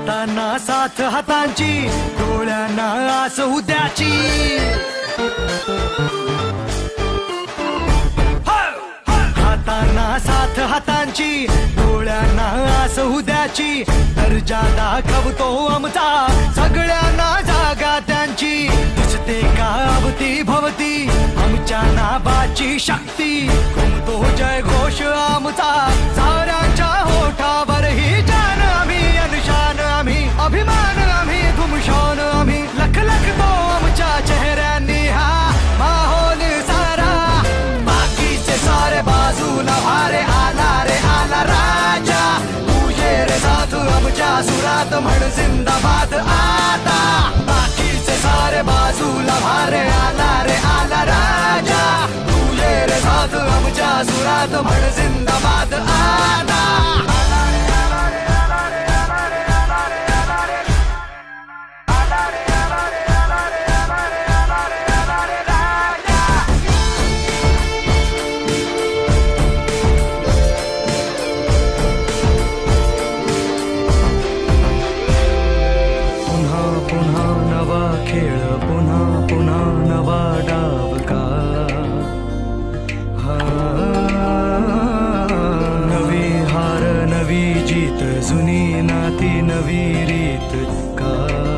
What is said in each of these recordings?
हातांना साथ हातांची, डोळ्यांना आस उद्याची. हातांना साथ हातांची, डोळ्यांना आस उद्याची. दर्जा दाखवतो आमचा, सगळ्यांना जागा त्यांची. दिसते का अवती भवती आमच्या नावाची शक्ती. घुमतो जय घोष आमचा, साऱ्यांच्या होठावर ही जान आम्ही, अनुशान आम्ही, अभिमान आम्ही, धुमशान आम्ही. लख लखतो आमच्या चेहऱ्यांनी हा माहोल सारा. बाकीचे सारे बाजूला भारे, आला रे आला राजा. तुझे रे साथ आमच्या सुरात, म्हण जिंदाबाद आता. बाकीचे सारे बाजूला भारे, आला रे आला राजा. तुझे रे साथ आमच्या सुरात, म्हण जिंदाबाद आता. खेळ पुन्हा पुन्हा नवा डाव का. नवी हार नवी जीत, जुनी नाती नवी रीत का.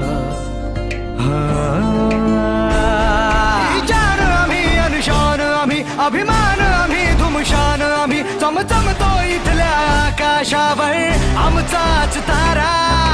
जान आम्ही, अनुशान आम्ही, अभिमान आम्ही, धुमशान आम्ही. चमचमतो इथल्या आकाशावर आमचाच तारा.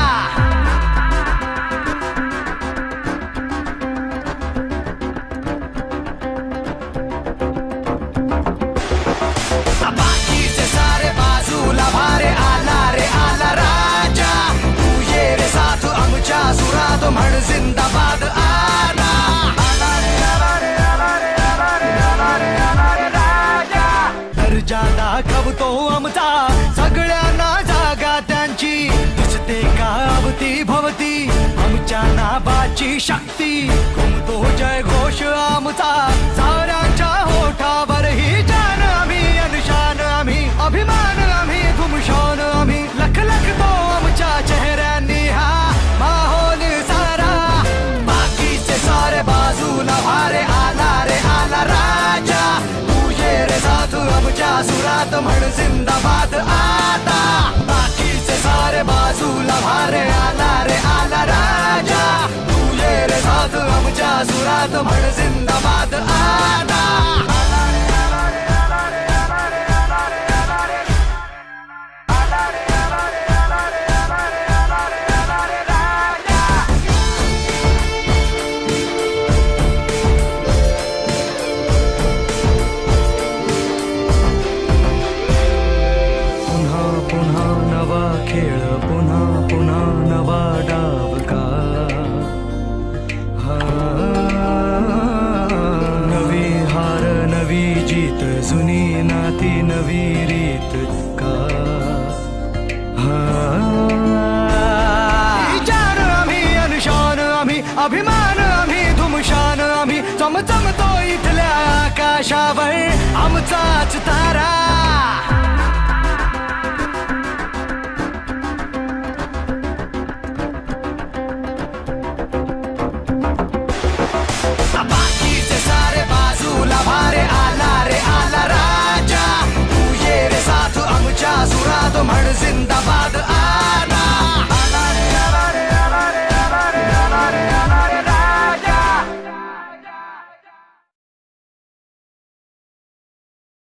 बाकीचे सारे बाजूला भारे, आला रे आला राजा. तुझे रे साथ आमच्या सुरात, म्हण जिंदाबाद आता. आला रे आला रे आला रे आला रे आला रे आला रे राजा. दर्जा दाखवतो आमचा, सगळ्यांना जागा त्यांची. दिसते का अवती भवती आमच्या नावाची शक्ती. घुमतो जय घोष आमचा, साऱ्यांच्या होठावर ही जान आम्ही, अनुशान आम्ही, अभिमान आम्ही, धुमशान आम्ही. लख लखतो आमच्या चेहऱ्यांनी हा माहोल सारा. बाकीचे सारे बाजूला भारे, आला रे आला राजा. तुझे रे साथ आमच्या सुरात, म्हण जिंदाबाद आता. बाकीचे सारे बाजूला भारे, आला रे आला राजा. तुझे रे साथ आमच्या सुरात, म्हण जिंदाबाद आता. खेळ पुन्हा पुन्हा नवा डाव का. नवी हार नवी जीत, जुनी नाती नवी रीत का. जान आम्ही, अनुशान आम्ही, अभिमान आम्ही, धुमशान आम्ही. चमचमतो इथल्या आकाशावर आमचाच तारा.